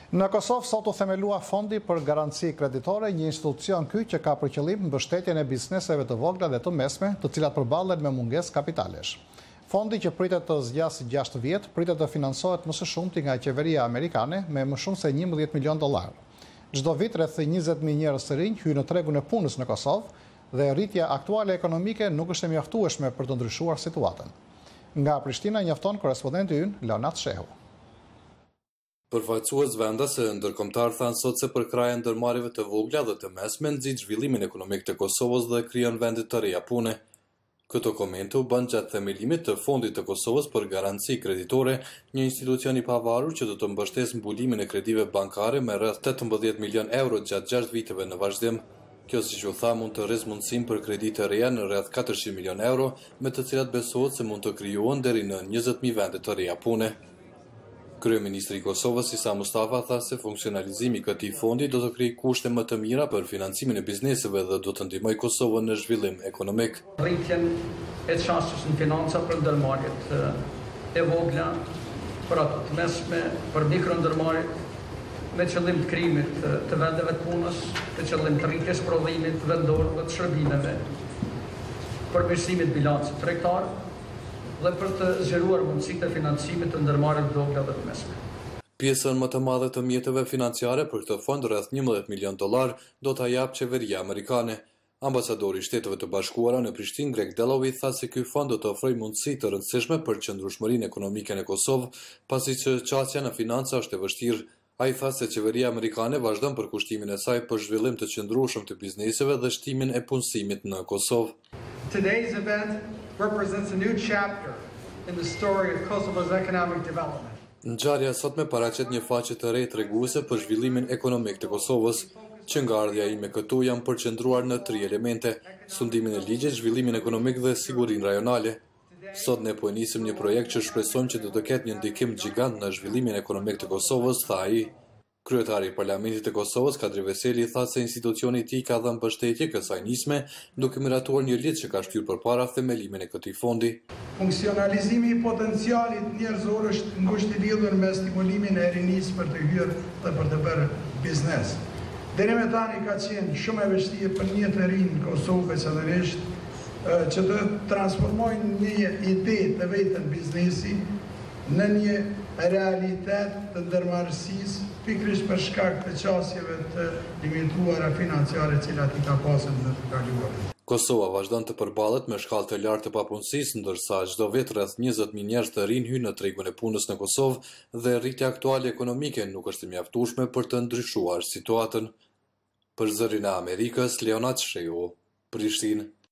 Në Kosovë sot u themelua fondi për garanci kreditore, një institucion ky që ka për qëllim mbështetjen e bizneseve të vogla dhe të mesme, të cilat përballen me mungesë kapitalesh. Fondi që pritet të zgjasë 6 vjet, pritet të financohet më së shumti nga qeveria amerikane me më shumë se $11 milion. Çdo vit rreth 20.000 njerëz të rinj hyjnë në tregun e punës në Kosovë dhe rritja aktuale ekonomike nuk është e mjaftueshme për të ndryshuar situatën. Nga Prishtina njofton korespondenti ynë Leonat Shehu. Përfaqësues vendase ndërkombëtar thanë sot se për krajën ndërmarrjeve të vogla dhe të mesme nxit zhvillimin ekonomik të Kosovës dhe krijon vende të reja pune. Këto komente u bën gjatë themelimit të Fondit të Kosovës për garanci kreditore, një institucion i pavarur që do të mbështesë mbulimin e kredive bankare me rreth 18 milion euro gjatë 6 viteve në vazhdim. Kjo, siç u tha, mund të rrisë mundësinë për kredi të reja në rreth 400 milion euro, me të cilat besohet se mund të krijohen deri në 20.000 vende të reja pune. Kryeministri i Kosovës Isa Mustafa tha se funksionalizimi i këtij fondi do të krijojë kushte më të mira për financimin e bizneseve dhe do të ndihmojë Kosovën në zhvillim ekonomik. Rritjen e çastës në financa për ndërmarrjet e vogla, për ato të mesme, për mikrondërmarrjet, me qëllim të krijimit të vendeve të punës, me qëllim të rritjes prodhimit vendor dhe të shërbimeve, përmirësimit bilancit tregtar dhe për të zgjeruar mundësitë e financimit të ndërmarrjeve të vogla dhe të mesme. Pjesën më të madhe të mjeteve financiare për këtë fond, rreth $11 milion, do ta jap qeveria amerikane. Ambasadori i Shteteve të Bashkuara në Prishtinë, Greg Delovi, tha se ky fond do të ofrojë mundësi të rëndësishme për qëndrueshmërinë ekonomike në Kosovë, pasi që çështja në financa është e vështirë. Ai tha se qeveria amerikane vazhdon për kushtimin e saj për zhvillim të qëndrueshëm të bizneseve dhe shtimin e punësimit në Kosovë. Today's event represents a new chapter in the story of Kosovo's economic development. Ngjarja sot me paraqet një faqe të re treguese për zhvillimin ekonomik të Kosovës, që nga ardhja ime këtu janë përqendruar në 3 elemente: sundimin e ligjit, zhvillimin ekonomik dhe sigurinë rajonale. Sot ne po nisim një projekt që shpresojmë që do të ketë një ndikim gjigant në zhvillimin ekonomik të Kosovës, tha ai. Kryetari i Parlamentit të Kosovës, Kadri Veseli, tha se institucioni i tij ka dhënë mbështetje kësaj nisme, duke miratuar një lidhje që ka shtyrë përpara themelimin e këtij fondi. Funksionalizimi i potencialit njerëzor është ngushtë i lidhur me stimulimin e rinisë për të hyrë dhe për të bërë biznes. Deri më tani ka qenë shumë e vështirë për një të rinj në Kosovë veçanërisht që të transformojnë një ide të vetën biznesi në një realitet të ndërmarrësisë, pikërisht për shkak të çësjeve të limituara financiare cilat i ka pasur në të kaluarën. Kosova vazhdon të përballet me shkallë të lartë të papunësisë, ndërsa çdo vit rreth 20.000 njerëz të rinj hyjnë në tregun e punës në Kosovë dhe rritja aktuale ekonomike nuk është e mjaftueshme për të ndryshuar situatën. Për Zërin e Amerikës, Leonat Shehu, Prishtinë.